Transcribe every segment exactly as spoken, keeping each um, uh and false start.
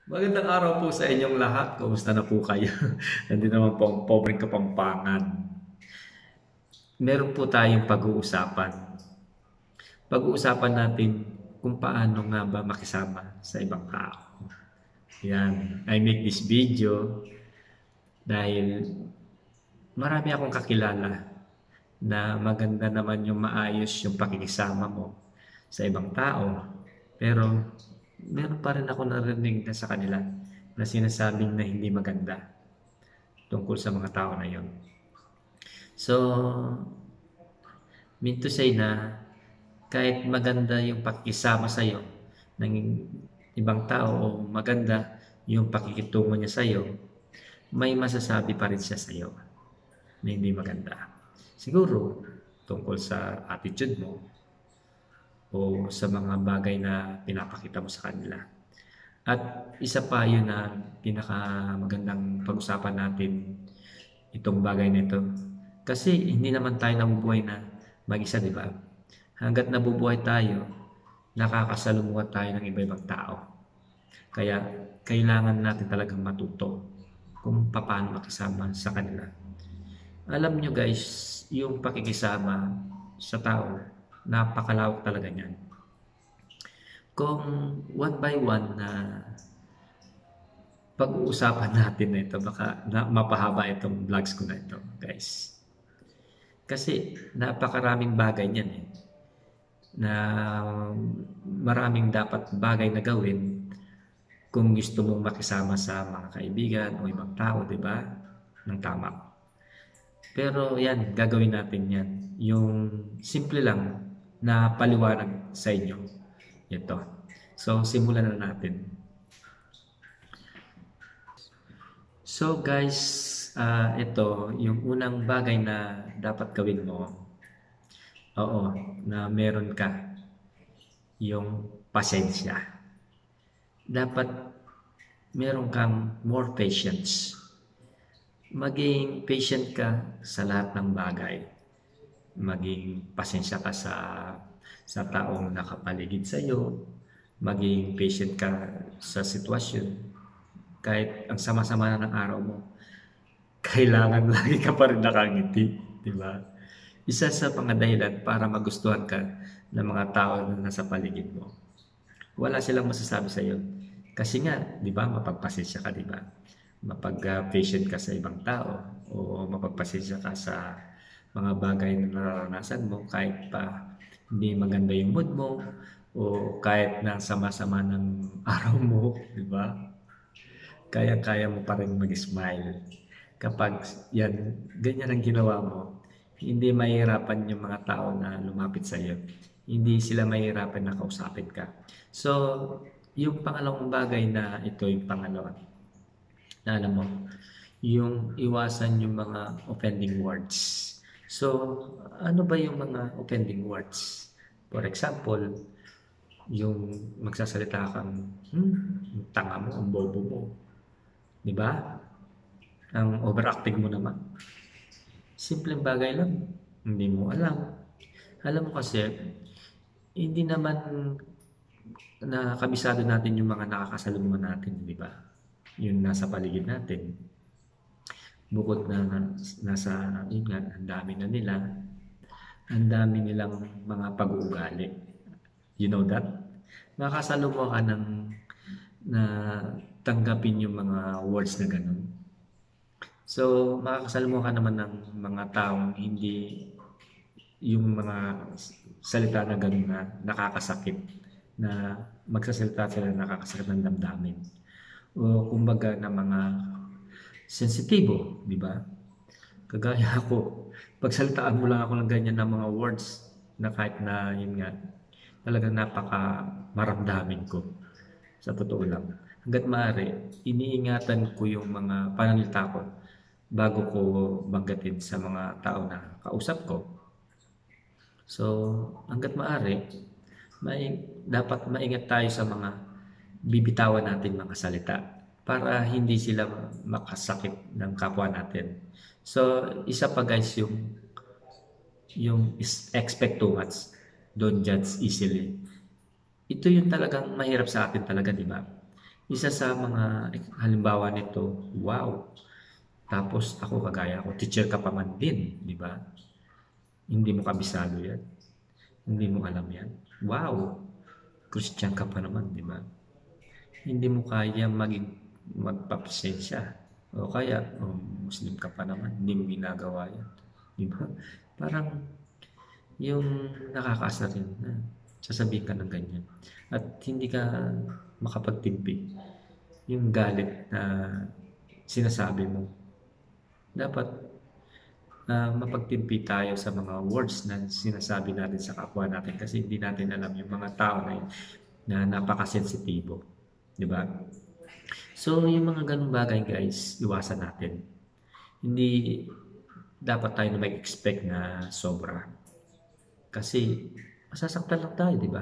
Magandang araw po sa inyong lahat. Kumusta na po kayo? Nandito naman po ang pobreng Kapampangan. Meron po tayong pag-uusapan. Pag-uusapan natin kung paano nga ba makisama sa ibang tao. Yan. I make this video dahil marami akong kakilala na maganda naman yung maayos yung pakikisama mo sa ibang tao. Pero meron pa rin ako narinig na sa kanila na sinasabing na hindi maganda tungkol sa mga tao na yon. So, mean to say na kahit maganda yung pakikisama sa'yo ng ibang tao o maganda yung pakikitungo niya sa'yo, may masasabi pa rin siya sa'yo na hindi maganda. Siguro, tungkol sa attitude mo o sa mga bagay na pinapakita mo sa kanila. At isa pa yun na pinakamagandang pag-usapan natin itong bagay nito. Kasi hindi naman tayo nabubuhay na mag-isa, di ba? Hanggat nabubuhay tayo, nakakasalumuha tayo ng iba-ibang tao. Kaya kailangan natin talagang matuto kung paano makisama sa kanila. Alam nyo guys, yung pakikisama sa tao, napakalawak talaga niyan. Kung one by one na pag-uusapan natin na ito, baka na, mapahaba itong vlogs ko na ito, guys. Kasi napakaraming bagay niyan eh, na maraming dapat bagay na gawin kung gusto mong makisama sa mga kaibigan o ibang tao, di ba? Nang tama. Pero yan, gagawin natin yan. Yung simple lang na paliwanag sa inyo. Ito. So, simulan na natin. So guys, uh, ito yung unang bagay na dapat gawin mo. Oo, na meron ka yung pasensya. Dapat meron kang more patience. Maging patient ka sa lahat ng bagay. Maging pasensya ka sa sa taong nakapaligid sa iyo. Maging patient ka sa sitwasyon. Kahit ang sama-sama na ng araw mo, kailangan lagi ka pa rin nakangiti, di ba? Isa sa mga dahilan para magustuhan ka ng mga tao na nasa paligid mo. Wala silang masasabi sa iyo. Kasi nga, di ba, mapagpasensya ka, di ba? Mapag-patient ka sa ibang tao o mapagpasensya ka sa mga bagay na nararanasan mo kahit pa hindi maganda yung mood mo o kahit na sama-sama ng araw mo, di ba? Kaya-kaya mo pa rin mag-smile. Kapag yan, ganyan ang ginawa mo, hindi mahihirapan yung mga tao na lumapit sa iyo. Hindi sila mahihirapan na kausapin ka. So, yung pangalawang bagay na ito, yung pangalawa, na alam mo, yung iwasan yung mga offending words. So, ano ba yung mga offending words? For example, yung magsasalita kang, hmm, tanga mo, ang bobo mo. Di ba? Ang overacting mo naman. Simpleng bagay lang. Hindi mo alam. Alam mo kasi, hindi naman na kabisado natin yung mga nakakasalubungan natin, di ba? Yung nasa paligid natin. Bukod na nasa, yun nga, ang dami na nila. Ang dami nilang mga pag-uugali. You know that? Makakasalubungan ka ng na tanggapin yung mga words na ganun. So, makakasalmo ka naman ng mga taong hindi yung mga salita na ganun na nakakasakit, na magsasalita sila na nakakasakit ng damdamin. O kumbaga na mga sensitibo, di ba? Kagaya ako, pagsalitaan mo lang ako ng ganyan na mga words na kahit na yun nga, talagang napaka maramdamin ko. Sa totoo lang. Hanggat maaari, iniingatan ko yung mga pananalita ko bago ko banggatin sa mga tao na kausap ko. So, hanggat maaari, may, dapat maingat tayo sa mga bibitawan natin mga salita para hindi sila makasakit ng kapwa natin. So, isa pa guys yung yung expect too much, don't judge easily. Ito yung talagang mahirap sa atin talaga, di ba? Isa sa mga halimbawa nito, wow. Tapos ako kagaya ko, teacher ka pa man din, di ba? Hindi mo kabisado yan. Hindi mo alam yan. Wow! Christian ka pa naman, di ba? Hindi mo kaya maging magpapasensya. O kaya, oh, Muslim ka pa naman, hindi mo ginagawa yan. Di ba? Parang yung nakakaasar rin na sasabihin ka ng ganyan. At hindi ka makapagtimpi. Yung galit na sinasabi mo. Dapat uh, mapagtimpi tayo sa mga words na sinasabi natin sa kapwa natin kasi hindi natin alam yung mga tao na yun na napakasensitibo. Di ba? So, yung mga ganung bagay guys, iwasan natin. Hindi dapat tayo na mag-expect na sobra. Kasi masasaktan lang tayo, di ba?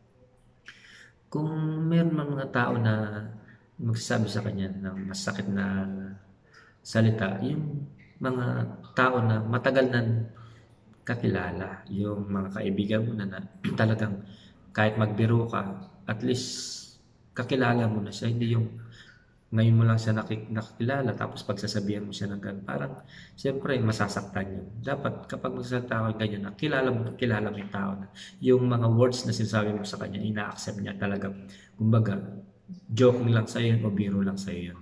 Kung meron mga tao na magsasabi sa kanya ng masakit na salita, yung mga tao na matagal na kakilala, yung mga kaibigan mo na, na talagang kahit magbiro ka, at least kakilala mo na siya, hindi yung ngayon mo lang siya nakikilala tapos pagsasabihan mo siya ng ganun. Parang, siyempre, masasaktan yun. Dapat, kapag magsasalita ka ganyan, na kilala mo, kilala mo yung tao na yung mga words na sinasabi mo sa kanya, ina-accept niya talaga. Kumbaga, joking lang sa'yo yun o biro lang sa'yo yun.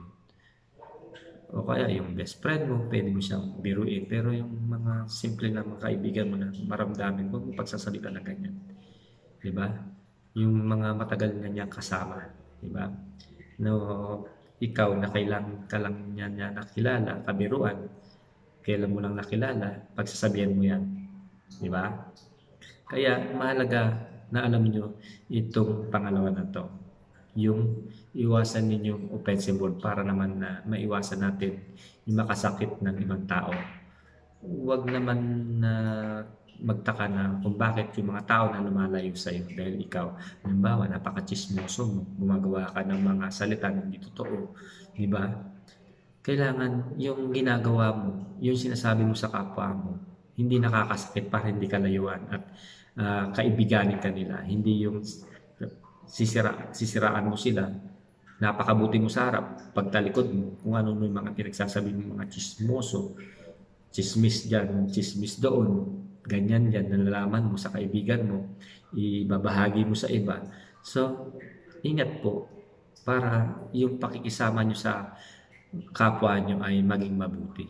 O kaya yung best friend mo, pwede mo siyang biruin. Pero yung mga simple na mga kaibigan mo na maramdamin, huwag mo pagsasalita na ganyan. Diba? Yung mga matagal na niya kasama. Diba? No, ikaw na kailangan ka lang niya, niya nakilala, kabiruan, kailan mo lang nakilala, pagsasabihan mo yan. Di ba? Kaya mahalaga na alam nyo itong pangalawa na to. Yung iwasan ninyong offensive word para naman na maiwasan natin yung makasakit ng ibang tao. Huwag naman na magtaka na kung bakit yung mga tao na lumalayo sa iyo dahil ikaw, halimbawa, napaka-chismoso mo, gumagawa ka ng mga salita na hindi totoo, di ba? Kailangan yung ginagawa mo, yung sinasabi mo sa kapwa mo, hindi nakakasakit para hindi ka layuan at uh, kaibiganin ka nila. Hindi yung sisira, sisiraan mo sila, napakabuti mo sa harap, pagtalikod mo, kung ano yung mga pinagsasabi mo, mga chismoso, chismis dyan, chismis doon, ganyan yan, nalalaman mo sa kaibigan mo, ibabahagi mo sa iba. So, ingat po para yung pakikisama nyo sa kapwa nyo ay maging mabuti.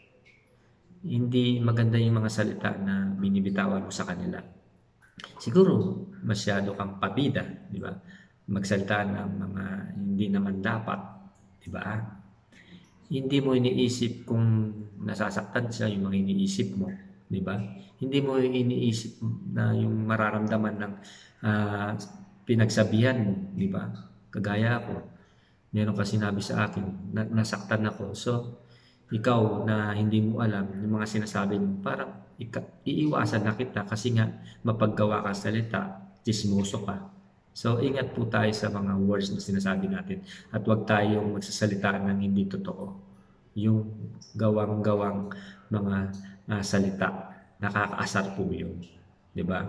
Hindi maganda yung mga salita na binibitawan mo sa kanila. Siguro, masyado kang pabida, di ba? Magsalita ng mga hindi naman dapat, di ba? Hindi mo iniisip kung nasasaktan siya yung mga iniisip mo, di ba? Hindi mo iniisip na yung mararamdaman ng uh, pinagsabihan mo, di ba? Kagaya ako, meron ka sinabi sa akin, na, nasaktan ako. So, ikaw na hindi mo alam yung mga sinasabi mo, parang ika, iiwasan na kita kasi nga mapaggawa ka salita, chismoso ka. So, ingat po tayo sa mga words na sinasabi natin at huwag tayong magsasalita ng hindi totoo. Yung gawang-gawang mga uh, salita, nakakaasar po yun. Diba?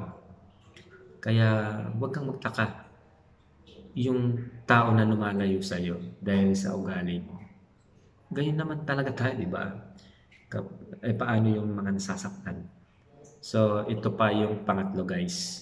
Kaya huwag kang magtaka yung tao na lumalayo sa iyo dahil sa ugali mo. Ganyan naman talaga tayo, di ba? Eh, paano yung mga nasasaktan? So, ito pa yung pangatlo, guys.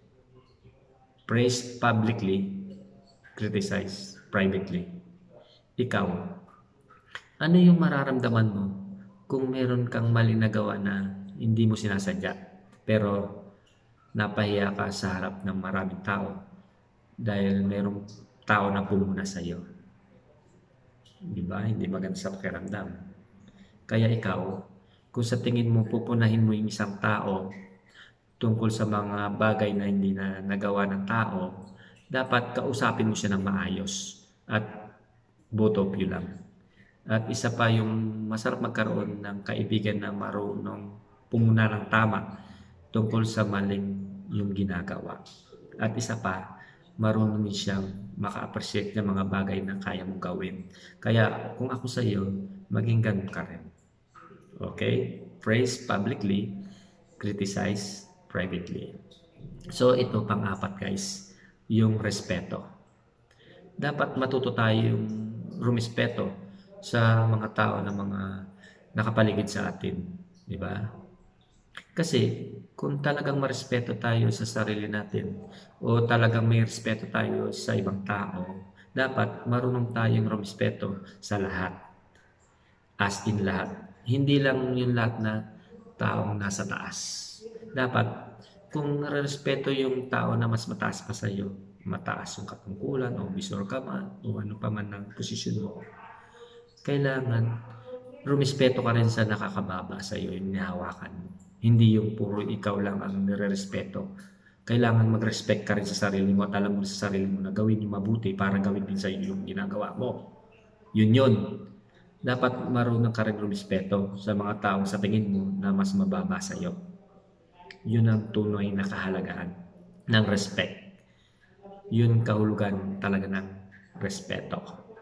Praise publicly, criticize privately. Ikaw, ano yung mararamdaman mo kung meron kang mali na gawa na hindi mo sinasadya, pero napahiya ka sa harap ng maraming tao dahil merong tao na pumuna sa iyo? Di ba? Hindi maganda sa pakiramdam. Kaya ikaw, kung sa tingin mo pupunahin mo yung isang tao tungkol sa mga bagay na hindi na nagawa ng tao, dapat kausapin mo siya ng maayos at both of you lang. At isa pa yung masarap magkaroon ng kaibigan na marunong pumuna ng tama tungkol sa maling yung ginagawa. At isa pa, marunong din siyang maka-appreciate ng mga bagay na kaya mong gawin. Kaya kung ako sa iyo, maging ganun ka rin. Okay? Praise publicly, criticize privately. So ito pang-apat guys, yung respeto. dapat matuto tayong rumispeto sa mga tao na mga nakapaligid sa atin, di ba? Kasi kung talagang marespeto tayo sa sarili natin o talagang may respeto tayo sa ibang tao, dapat marunong tayong rumispeto sa lahat. As in lahat. Hindi lang yung lahat na taong nasa taas. Dapat kung respeto yung tao na mas mataas pa sa'yo, mataas yung katungkulan o bisor ka man o ano pa man ng posisyon mo, kailangan rumispeto ka rin sa nakakababa sa iyo, yung nihawakan mo. Hindi yung puro ikaw lang ang nire-respeto. Kailangan mag-respect ka rin sa sarili mo at alam mo sa sarili mo na gawin yung mabuti para gawin din sa iyo yung ginagawa mo. Yun yun. Dapat marunong ka rin rumispeto sa mga taong sa tingin mo na mas mababa sa iyo. Yun ang tunay na kahalagaan ng respect. Yun kahulugan talaga ng respeto.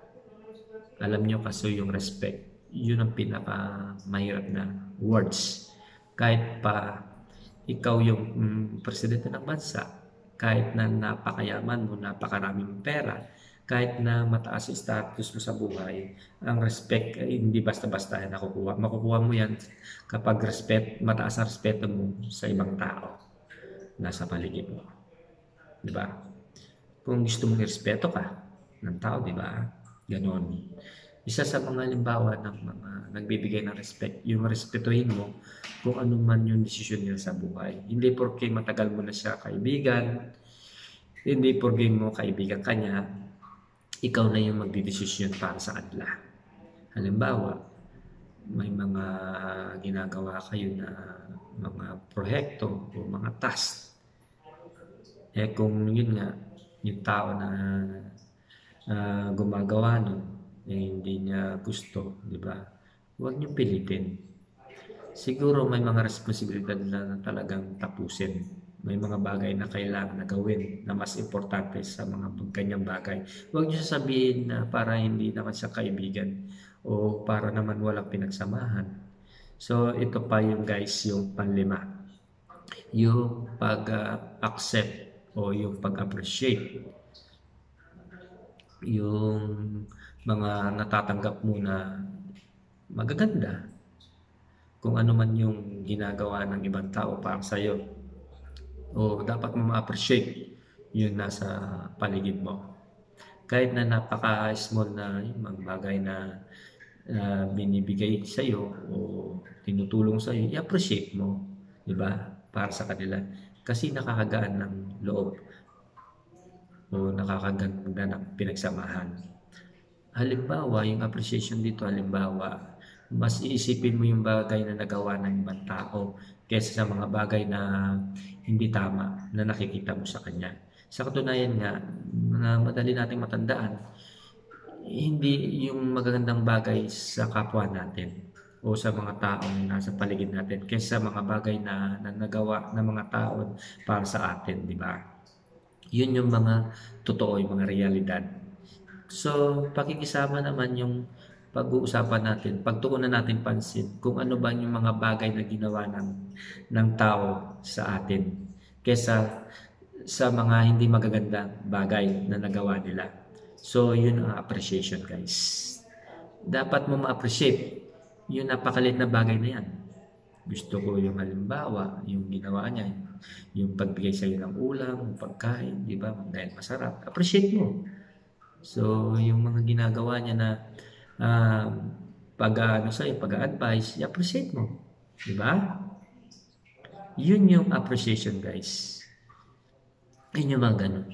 Alam nyo kasi yung respect, yun ang pinaka mahirap na words. Kahit pa ikaw yung mm, presidente ng bansa, kahit na napakayaman mo, napakarami mong pera, kahit na mataas yung status mo sa buhay, ang respect ay hindi basta-basta ay nakukuha. Makukuha mo yan kapag respect, mataas ang respeto mo sa ibang tao nasa paligid mo. Diba? Kung gusto mong irespeto ka ng tao, diba? Ganon. Isa sa mga halimbawa ng mga nagbibigay ng respect, yung respetuhin mo kung ano man yung desisyon niya sa buhay. Hindi porke matagal mo na siya kaibigan, hindi porke mo kaibigan kanya, ikaw na yung magdidesisyon para sa kanila. Halimbawa, may mga ginagawa kayo na mga proyekto o mga task. Eh kung yun nga, yung tao na uh, gumagawa nun, eh, hindi niya gusto, di ba? Huwag niyo pilitin. Siguro may mga responsibilidad na, na talagang tapusin. May mga bagay na kailangan na gawin na mas importante sa mga ganyang bagay. Huwag niyo sasabihin na para hindi naman siya kaibigan o para naman walang pinagsamahan. So ito pa yung guys, yung panlima. Yung pag-accept uh, o yung pag-appreciate. Yung mga natatanggap mo na magaganda kung ano man yung ginagawa ng ibang tao para sa iyo o dapat mo ma-appreciate yun nasa paligid mo kahit na napaka-small na yung mga bagay na uh, binibigay sa iyo o tinutulong sa iyo, i-appreciate mo, di ba? Para sa kanila kasi nakakagaan ng loob o nakakaganda ng pinagsamahan. Halimbawa, yung appreciation dito, halimbawa, mas iisipin mo yung bagay na nagawa ng ibang tao kaysa sa mga bagay na hindi tama na nakikita mo sa kanya. Sa katunayan nga, na madali nating matandaan, hindi yung magagandang bagay sa kapwa natin o sa mga taong nasa paligid natin kaysa sa mga bagay na, na nagawa ng mga tao para sa atin, di ba? Yun yung mga totoo, yung mga realidad. So, pakikisama naman yung pag-uusapan natin, pagtuunan natin pansin kung ano ba yung mga bagay na ginawa ng, ng tao sa atin kesa sa mga hindi magagandang bagay na nagawa nila. So, yun ang appreciation guys. Dapat mo ma-appreciate yung napakalit na bagay na yan. Gusto ko yung halimbawa, yung ginawa niya, yung pagbigay sa iyo ng ulam, pagkain, di ba? Dahil masarap. Appreciate mo. So, yung mga ginagawa niya na uh, pag ano sa'yo, pag-advise, i-appreciate mo. Di ba? Yun yung appreciation, guys. Yun yung mga ganun.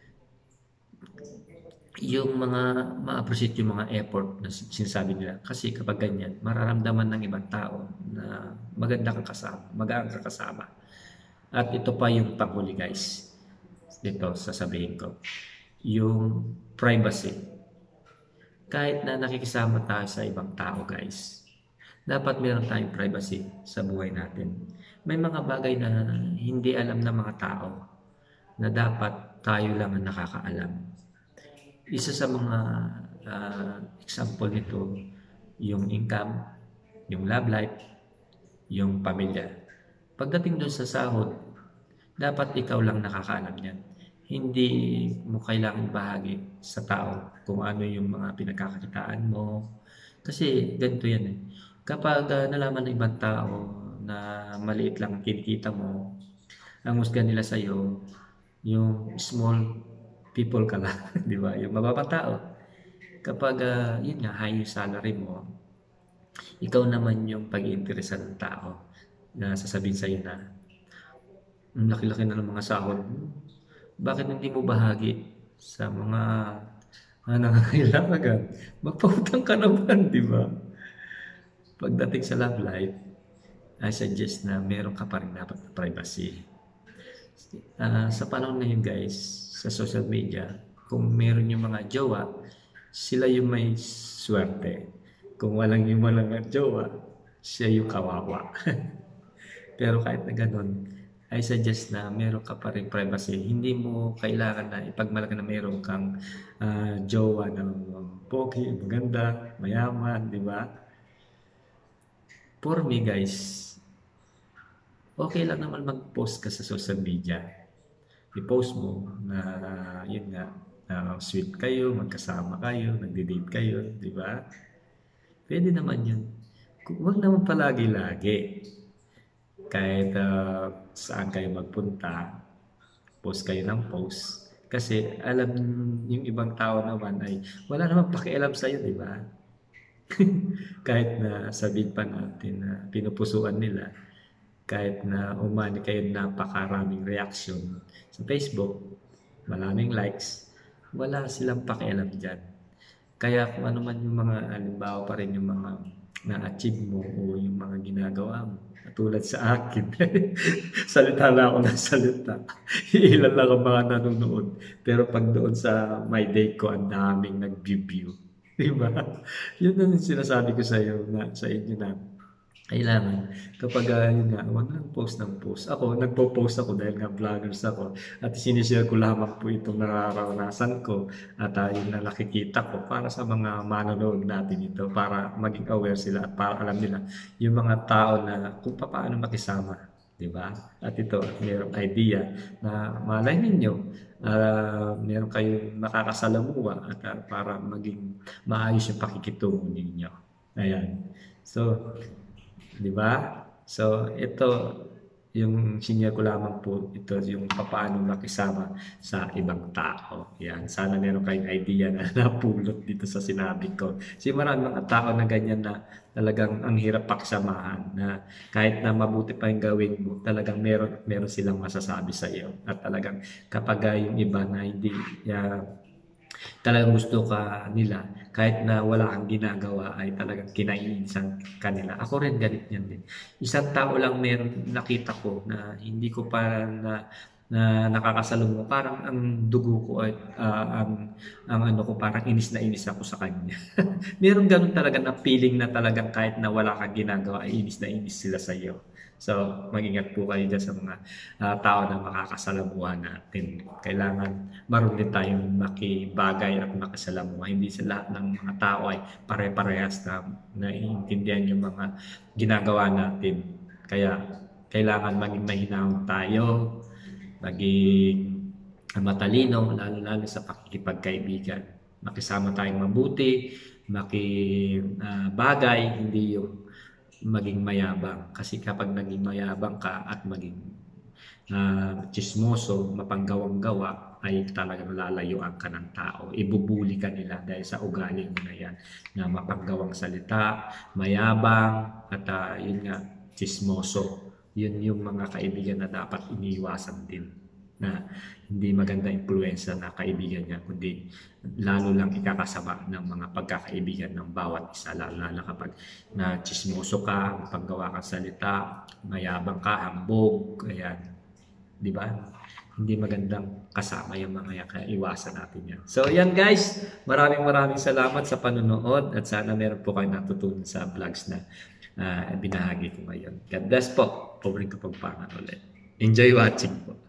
Yung mga ma-appreciate yung mga effort na sinasabi nila. Kasi kapag ganyan, mararamdaman ng ibang tao na maganda kang kasama, magaan kang kasama. At ito pa yung panghuli, guys. Dito, sasabihin ko. Yung privacy. Kahit na nakikisama tayo sa ibang tao guys, dapat meron tayong privacy sa buhay natin. May mga bagay na hindi alam ng mga tao na dapat tayo lang ang nakakaalam. Isa sa mga uh, example nito, yung income, yung love life, yung pamilya. Pagdating doon sa sahod, dapat ikaw lang nakakaalam yan. hindi mo kailangang ibahagi sa tao kung ano yung mga pinagkakakitaan mo. Kasi ganito yan eh. Kapag uh, nalaman ng ibang tao na maliit lang ang kinikita mo, ang husga nila sa'yo, yung small people ka lang, di ba? Yung mababang tao. Kapag, uh, yun nga, high yung salary mo, ikaw naman yung pag-iinteresan ng tao na sasabihin sa'yo na, ang laki-laki na ng mga sahod mo. Bakit hindi mo bahagi sa mga uh, nangangailangan? Magpautang ka naman, di ba? Pagdating sa love life, I suggest na meron ka pa rin dapat na privacy. Uh, sa panahon na yun guys, sa social media, kung meron yung mga jowa, sila yung may swerte. Kung walang yung walang jowa, siya yung kawawa. Pero kahit na ganun, I suggest na meron ka pa rin privacy. Hindi mo kailangan na ipagmalaki na meron kang uh, jowa na pogi, maganda, mayaman, di ba? For me guys, okay lang naman mag-post ka sa social media. I-post mo na yun nga, uh, sweet kayo, magkasama kayo, nagde-date kayo, di ba? Pwede naman yun. Huwag naman palagi-lagi. Kahit uh, saan kayo magpunta, post kayo ng post. Kasi alam yung ibang tao naman ay wala naman pakialam sa'yo, di ba? Kahit na sabihin pa natin na pinupusuan nila, kahit na umani kayo napakaraming reaction sa Facebook, maraming likes, wala silang pakialam dyan. Kaya kung ano man yung mga halimbawa pa rin yung mga na-achieve mo o yung mga ginagawa mo, tulad sa akin, salita lang ako ng salita. Ilan lang ang mga nanonood. Pero pag doon sa my day ko, ang daming nag-view-view. Diba? Yun na yung sinasabi ko sa iyo na sa inyo na kailangan kapag uh, yun nga, huwag lang post ng post. Ako, nagpo-post ako dahil nga vloggers ako at sinishare ko lamang po itong nararanasan ko at uh, yung na nakikita ko para sa mga manonood natin ito para maging aware sila at para alam nila yung mga tao na kung paano makisama. Diba? At ito, mayroong idea na malay ninyo, uh, meron kayong makakasalamuha at uh, para maging maayos yung pakikitungo ninyo. Ayan. So, di ba? So, ito, yung senior ko lamang po, ito yung paano makisama sa ibang tao. Yan. Sana meron kayong idea na napulot dito sa sinabi ko. Kasi maraming mga tao na ganyan na talagang ang hirap pakisamahan na kahit na mabuti pa yung gawin mo, talagang meron, meron silang masasabi sa iyo. At talagang kapag yung iba na hindi uh, talagang gusto ka nila, kahit na wala kang ginagawa ay talagang kinaiinisan kanila. Ako rin ganit yan din. Isang tao lang meron nakita ko na hindi ko pa na na nakakasalungo, parang ang dugo ko ay uh, ang ang ano ko parang inis na inis ako sa kanya. Meron ganun talaga na feeling na talagang kahit na wala kang ginagawa ay inis na inis sila sa iyo. So, mag-ingat po kayo dyan sa mga uh, tao na makakasalamuhan natin. Kailangan marunong tayong makibagay at makasalamuha. Hindi sa lahat ng mga tao ay pare-parehas na naiintindihan yung mga ginagawa natin. Kaya, kailangan maging mahinahon tayo, maging matalino, lalo-lalo sa pakikipagkaibigan. Makisama tayong mabuti, makibagay, uh, hindi yung maging mayabang. Kasi kapag naging mayabang ka at maging uh, chismoso, mapanggawang-gawa, ay talagang lalayuan ka ng tao. Ibubuli ka nila dahil sa ugali mo na yan, na mapanggawang salita, mayabang, at uh, yun nga, chismoso. Yun yung mga kaibigan na dapat iniiwasan din, na hindi maganda impluensya na kaibigan niya, kundi lalo lang ikakasama ng mga pagkakaibigan ng bawat isa, lalo na kapag na chismoso ka, paggawa kang salita, mayabang ka, hambog, ayan, di ba? Hindi magandang kasama yung mga yan, kaya iwasan natin yan. So yan guys, maraming maraming salamat sa panonood at sana meron po kayo natutunan sa vlogs na uh, binahagi ko ngayon. God bless po. Pabring kapagpangan ulit. Enjoy watching po.